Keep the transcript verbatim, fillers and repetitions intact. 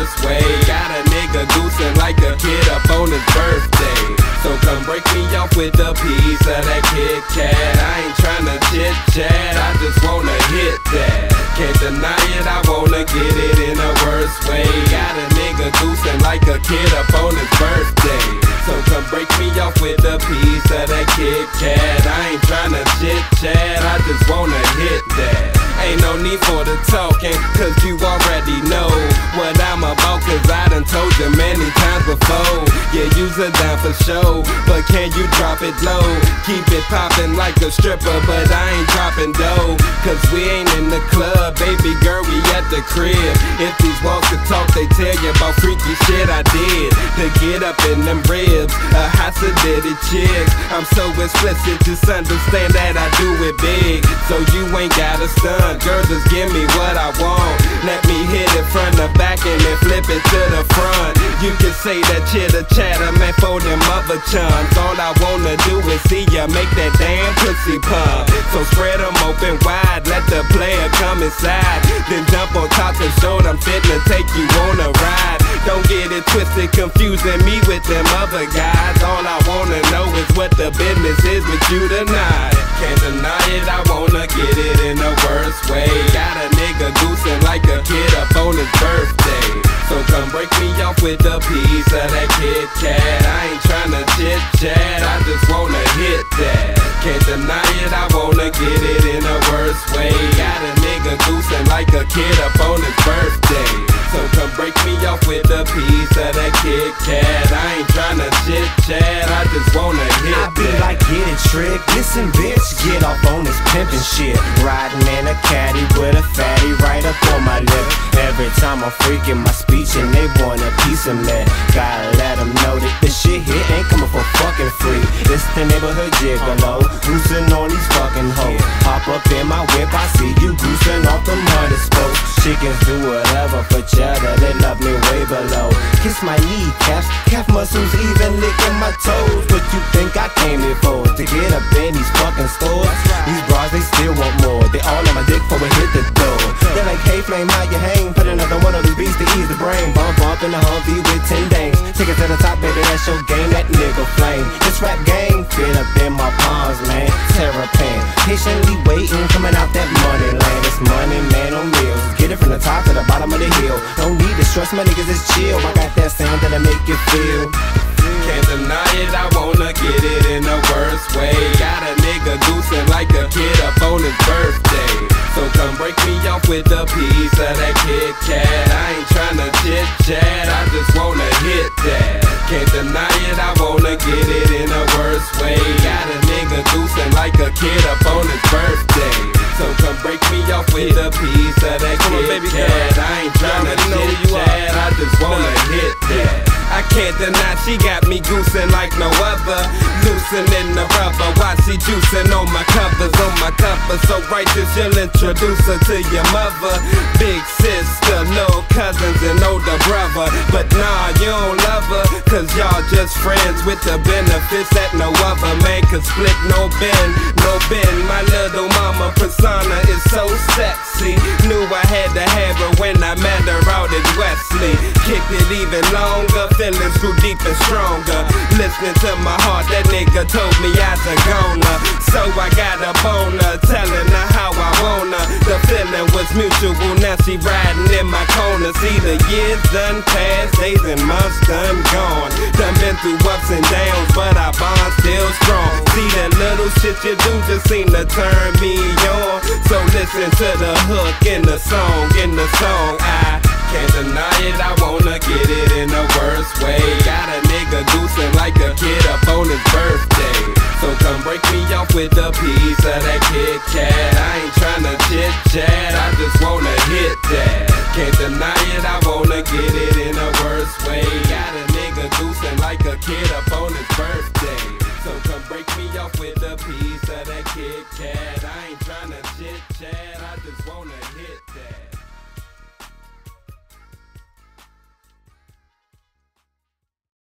worst way. Got a nigga goosing like a kid up on his birthday. So come break me off with a piece of that Kit Kat. I ain't tryna chit chat, I just wanna hit that. Can't deny it, I wanna get it in a worse way. Got a nigga goosing like a kid up on his birthday. So come break me off with a piece of that Kit Kat. I ain't tryna chit chat, I just wanna hit that. Ain't no need for the talking, cause you already know what I'm about, cause I done told you many times before. Yeah, you's a dime for show, but can you drop it low? Keep it poppin' like a stripper, but I ain't dropping dough, cause we ain't in the club, baby girl, we at the crib. If these walls could talk, they tell you about freaky shit I did to get up in them ribs, a hot sedated chick. I'm so explicit, just understand that I do it big. So you ain't gotta stun, girl, just give me what I want. Let me hit it from the back and then flip it to the front. You can say that chitter chatter, man, for them other chums. All I wanna do is see ya make that damn pussy pump. So spread them open wide, let the player come inside, then jump on top and show them fitna take you on a ride. Don't get it twisted, confusing me with them other guys. All I wanna know is what the business is with you tonight. Can't deny it, I wanna get it in the worst way. Got a nigga goosing like a kid up on his birthday. So come break me off with a piece of that Kit Kat. I ain't tryna chit chat, I just wanna hit that. Can't deny it, I wanna get it in the worst way. Got a nigga goosing like a kid up on his birthday. So come break me off with a piece of that Kit Kat. I ain't tryna chit chat, I just wanna hit I be that. like, get it, trick. Listen, bitch, get off on this pimpin' shit. Riding in a caddy with a fatty right up on my lip. Every time I'm freaking my speech and they want a piece of me. Gotta let them know that this shit here ain't coming for fucking free. It's the neighborhood gigolo, goosing on these fucking hoes. Hop up in my whip, I see you goosing off the mother spokes. Chickens do whatever for cheddar, they love me way below. Kiss my kneecaps, calf muscles, even licking my toes. What you think I came here for? To get up in these fucking stores? These bras, they still want more. They all on my dick before we hit the door. They're like, hey flame, how you hang? Put another one of these beats to ease the brain. Bump up in the Humvee with ten dames. Take it to the top, baby, that's your game, that nigga flame. This rap game, fit up in my palms, man. Terrapin, patiently waiting, coming out that money land. It's money, man, on meals. Get it from the top to the bottom of the hill. Don't need to stress, my niggas is chill. I got that sound that'll make you feel. Can't deny it, I wanna get it in the worst way. Got a nigga goosing like a kid up on his birthday. So come break me off with a piece of that Kit Kat. I ain't tryna chit chat, I just wanna hit that. Can't deny it, I wanna get it in the worst way. Got a nigga goosing like a kid up on his birthday. So come break me off with a piece of that Kit Kat. I ain't tryna chit chat, I just wanna hit that. I can't deny she got me goosing like no other. Loosening the rubber while she juicing on my covers, on my covers. So righteous, you'll introduce her to your mother. Big sister, little cousins, and older brother. But nah, you don't love her, cause y'all just friends with the benefits that no other man could split. No bend, no bend. My little mama persona is so sexy. Knew I had to have her when I met her out at Wesley. Kicked it even longer, feelings grew deep and stronger. Listening to my heart, that nigga told me I was a goner. So I got a boner, telling her how I want her. The feeling was mutual, now she riding in my corner. See the years done passed, days and months done gone. Done been through ups and downs, but our bond still strong. See that little shit you do just seem to turn me on. So listen to the hook in the song, in the song I can't deny it, I wanna get it in the worst way. Got a nigga goosing like a kid up on his birthday. So come break me off with a piece of that Kit Kat. I ain't tryna chit chat, I just wanna hit that. Can't deny it, I wanna get it in the worst way. Got a nigga goosing like a kid up on his birthday.